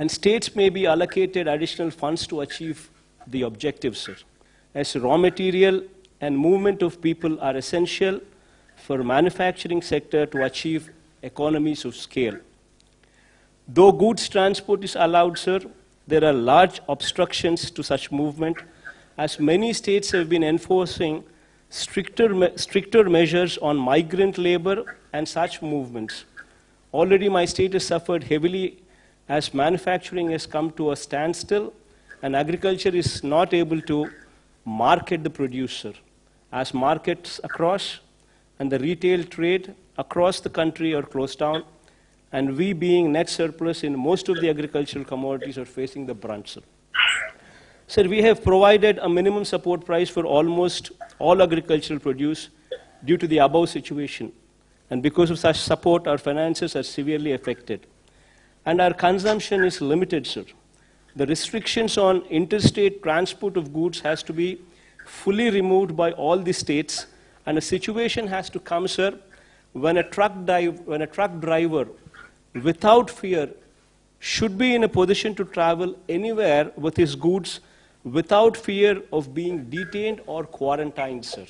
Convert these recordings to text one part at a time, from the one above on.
And states may be allocated additional funds to achieve the objectives, sir, as raw material and movement of people are essential for manufacturing sector to achieve economies of scale. Though goods transport is allowed, sir, there are large obstructions to such movement, as many states have been enforcing stricter measures on migrant labor and such movements. Already my state has suffered heavily as manufacturing has come to a standstill and agriculture is not able to market the producer, as markets across and the retail trade across the country are closed down, and we being net surplus in most of the agricultural commodities are facing the brunt, sir. Sir, we have provided a minimum support price for almost all agricultural produce due to the above situation. And because of such support, our finances are severely affected. And our consumption is limited, sir. The restrictions on interstate transport of goods has to be fully removed by all the states, and a situation has to come, sir, when a truck driver, without fear, should be in a position to travel anywhere with his goods without fear of being detained or quarantined, sir.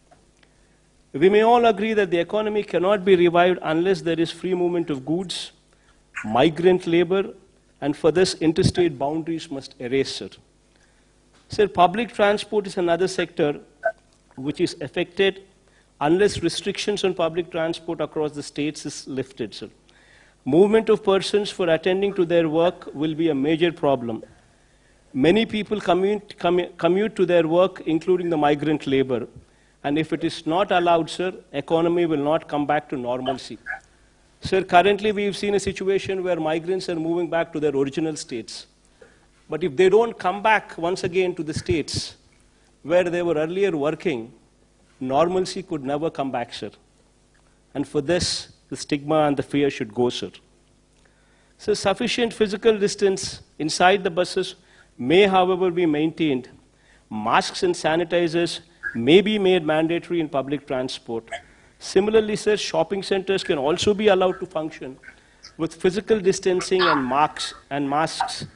We may all agree that the economy cannot be revived unless there is free movement of goods, migrant labor, and for this interstate boundaries must erase, sir. Sir, public transport is another sector which is affected unless restrictions on public transport across the states is lifted, sir. Movement of persons for attending to their work will be a major problem. Many people commute to their work, including the migrant labor. And if it is not allowed, sir, economy will not come back to normalcy. Sir, currently we've seen a situation where migrants are moving back to their original states. But if they don't come back once again to the states where they were earlier working, normalcy could never come back, sir. And for this, the stigma and the fear should go, sir. So sufficient physical distance inside the buses may, however, be maintained. Masks and sanitizers may be made mandatory in public transport. Similarly, sir, shopping centers can also be allowed to function with physical distancing and masks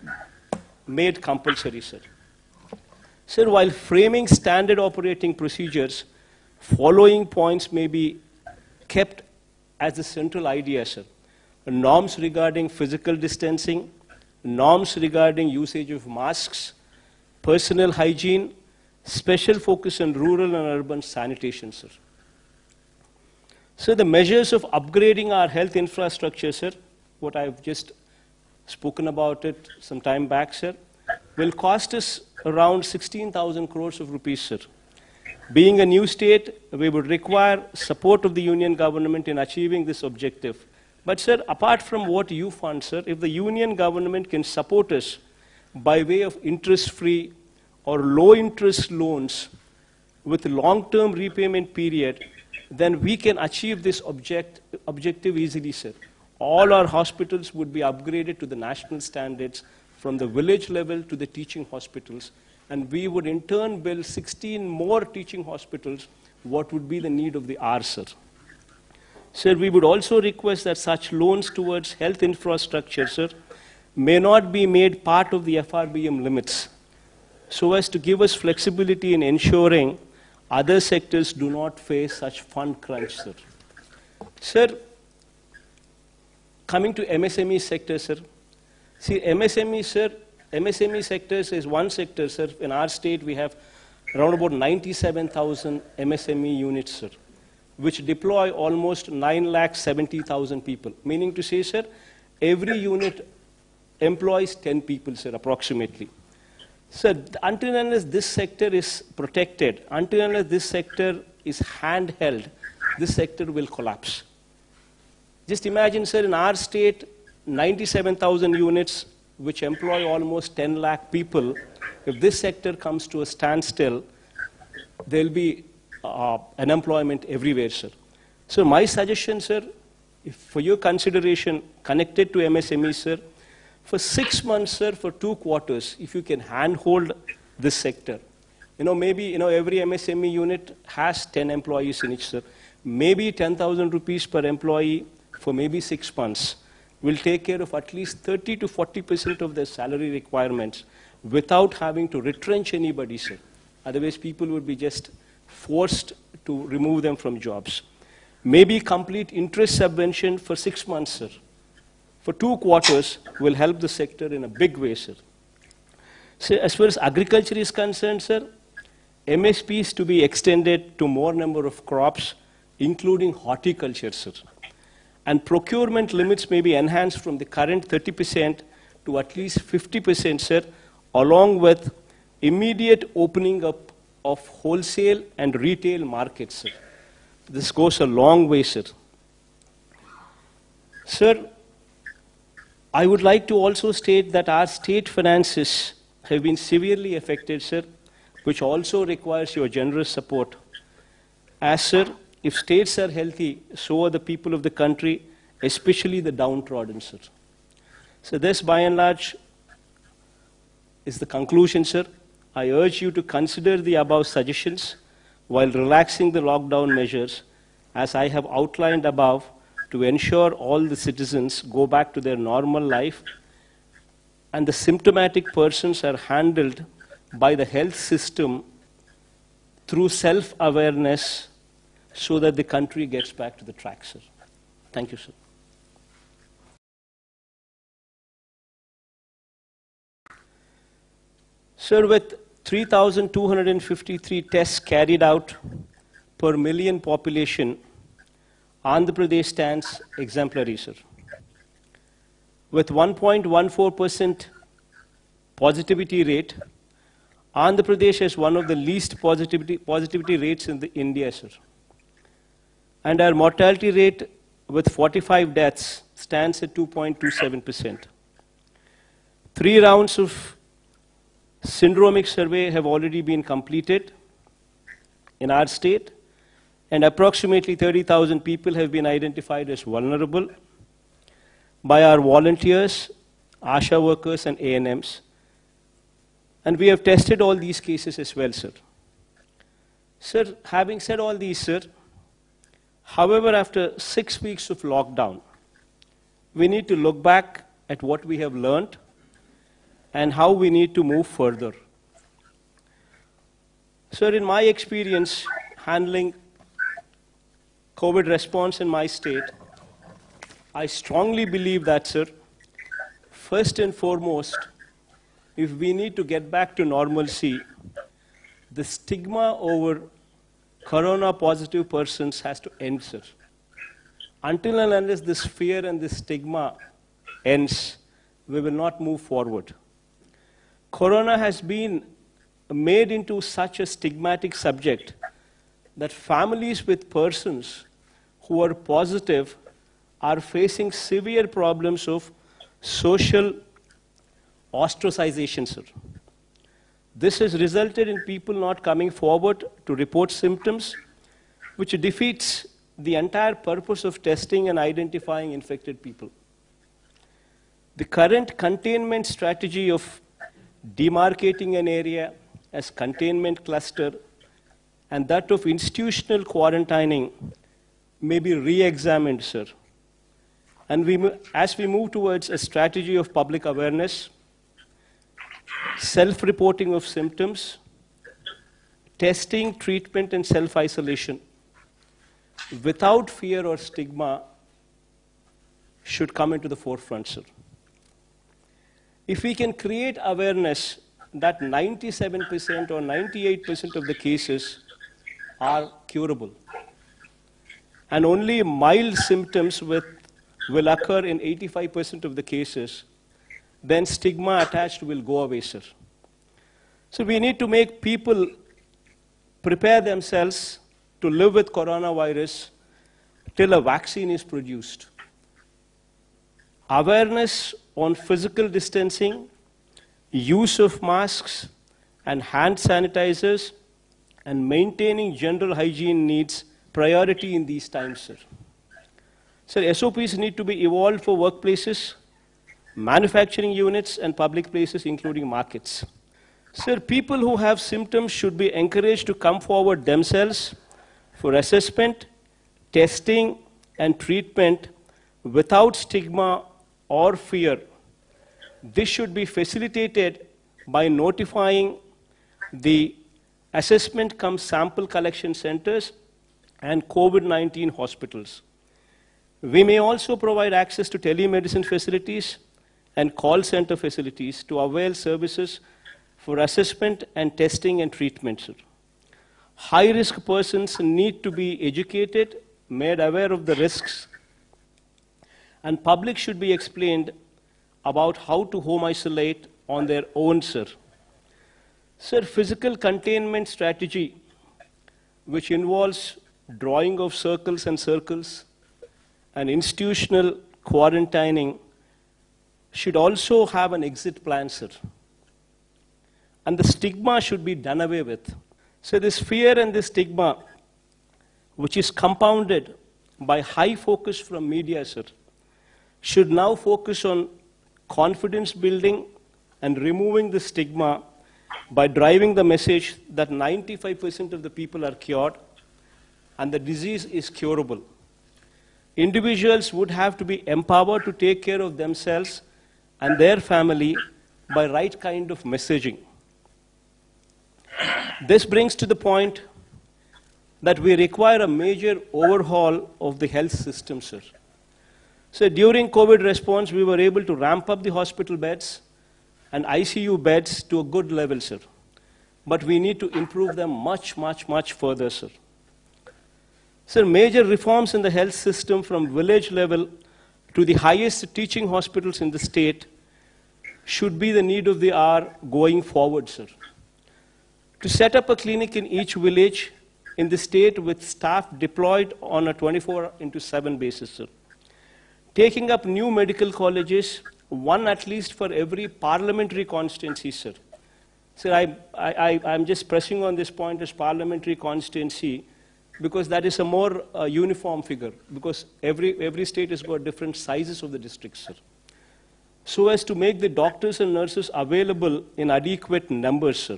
made compulsory, sir. Sir, while framing standard operating procedures, following points may be kept as the central idea, sir. Norms regarding physical distancing, norms regarding usage of masks, personal hygiene, special focus on rural and urban sanitation, sir. So the measures of upgrading our health infrastructure, sir, what I've just spoken about it some time back, sir, will cost us around 16,000 crores of rupees, sir. Being a new state, we would require support of the union government in achieving this objective. But, sir, apart from what you fund, sir, if the union government can support us by way of interest-free or low-interest loans with long-term repayment period, then we can achieve this objective easily, sir. All our hospitals would be upgraded to the national standards from the village level to the teaching hospitals, and we would in turn build 16 more teaching hospitals, what would be the need of the hour, sir. Sir, we would also request that such loans towards health infrastructure, sir, may not be made part of the FRBM limits, so as to give us flexibility in ensuring other sectors do not face such fund crunch, sir. Sir, coming to MSME sector, sir. See, MSME sectors is one sector, sir. In our state, we have around about 97,000 MSME units, sir, which deploy almost 9,70,000 people. Meaning to say, sir, every unit employs 10 people, sir, approximately. Sir, until and unless this sector is protected, until and unless this sector is handheld, this sector will collapse. Just imagine, sir, in our state, 97,000 units, which employ almost 10 lakh people. If this sector comes to a standstill, there will be unemployment everywhere, sir. So my suggestion, sir, for your consideration connected to MSME, sir, for 6 months, sir, for 2 quarters, if you can handhold this sector. Maybe, every MSME unit has 10 employees in it, sir. Maybe 10,000 rupees per employee for maybe 6 months. will take care of at least 30 to 40% of their salary requirements without having to retrench anybody, sir. Otherwise, people would be just forced to remove them from jobs. Maybe complete interest subvention for 6 months, sir. For 2 quarters will help the sector in a big way, sir. So as far as agriculture is concerned, sir, MSP is to be extended to more number of crops, including horticulture, sir. And procurement limits may be enhanced from the current 30% to at least 50%, sir, along with immediate opening up of wholesale and retail markets, sir. This goes a long way, sir. Sir, I would like to also state that our state finances have been severely affected, sir, which also requires your generous support. As, sir, if states are healthy, so are the people of the country, especially the downtrodden, sir. So this, by and large, is the conclusion, sir. I urge you to consider the above suggestions while relaxing the lockdown measures, as I have outlined above, to ensure all the citizens go back to their normal life and the symptomatic persons are handled by the health system through self-awareness so that the country gets back to the track, sir. Thank you, sir. Sir, with 3,253 tests carried out per million population, Andhra Pradesh stands exemplary, sir. With 1.14% positivity rate, Andhra Pradesh has one of the least positivity rates in India, sir. And our mortality rate with 45 deaths stands at 2.27%. 3 rounds of syndromic survey have already been completed in our state, and approximately 30,000 people have been identified as vulnerable by our volunteers, ASHA workers, and ANMs. And we have tested all these cases as well, sir. Sir, having said all these, sir, however, after 6 weeks of lockdown, we need to look back at what we have learned and how we need to move further. Sir, in my experience handling COVID response in my state, I strongly believe that, sir, first and foremost, if we need to get back to normalcy, the stigma over corona-positive persons has to end, sir. Until and unless this fear and this stigma ends, we will not move forward. Corona has been made into such a stigmatic subject that families with persons who are positive are facing severe problems of social ostracization, sir. This has resulted in people not coming forward to report symptoms, which defeats the entire purpose of testing and identifying infected people. The current containment strategy of demarcating an area as containment cluster and that of institutional quarantining may be re-examined, sir. And as we move towards a strategy of public awareness, self-reporting of symptoms, testing, treatment, and self-isolation, without fear or stigma, should come into the forefront, sir. If we can create awareness that 97% or 98% of the cases are curable, and only mild symptoms will occur in 85% of the cases, then stigma attached will go away, sir. So we need to make people prepare themselves to live with coronavirus till a vaccine is produced. Awareness on physical distancing, use of masks and hand sanitizers, and maintaining general hygiene needs priority in these times, sir. Sir, SOPs need to be evolved for workplaces, manufacturing units, and public places, including markets. Sir, people who have symptoms should be encouraged to come forward themselves for assessment, testing, and treatment without stigma or fear. This should be facilitated by notifying the assessment cum sample collection centers and COVID-19 hospitals. We may also provide access to telemedicine facilities and call center facilities to avail services for assessment and testing and treatment. High-risk persons need to be educated, made aware of the risks, and public should be explained about how to home isolate on their own, sir. Sir, physical containment strategy, which involves drawing of circles and circles and institutional quarantining, should also have an exit plan, sir. And the stigma should be done away with. So this fear and this stigma, which is compounded by high focus from media, sir, should now focus on confidence building and removing the stigma by driving the message that 95% of the people are cured and the disease is curable. Individuals would have to be empowered to take care of themselves and their family by right kind of messaging. This brings to the point that we require a major overhaul of the health system, sir. So during COVID response, we were able to ramp up the hospital beds and ICU beds to a good level, sir. But we need to improve them much, much, much further, sir. Sir, major reforms in the health system from village level to the highest teaching hospitals in the state should be the need of the hour going forward, sir. To set up a clinic in each village in the state with staff deployed on a 24/7 basis, sir. Taking up new medical colleges, one at least for every parliamentary constituency, sir. Sir, I'm just pressing on this point as parliamentary constituency because that is a more uniform figure, because every state has got different sizes of the districts, sir. So as to make the doctors and nurses available in adequate numbers, sir.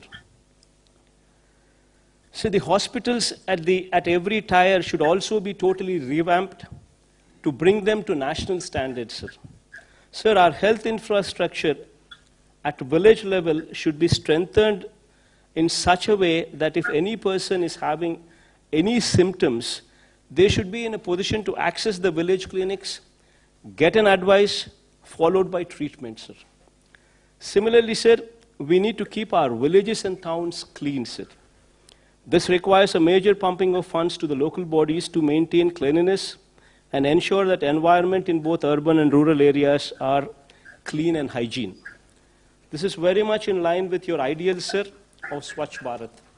So the hospitals at every tier should also be totally revamped to bring them to national standards, sir. Sir, our health infrastructure at village level should be strengthened in such a way that if any person is having any symptoms, they should be in a position to access the village clinics, get an advice, followed by treatment, sir. Similarly, sir, we need to keep our villages and towns clean, sir. This requires a major pumping of funds to the local bodies to maintain cleanliness and ensure that environment in both urban and rural areas are clean and hygiene. This is very much in line with your ideal, sir, of Swachh Bharat.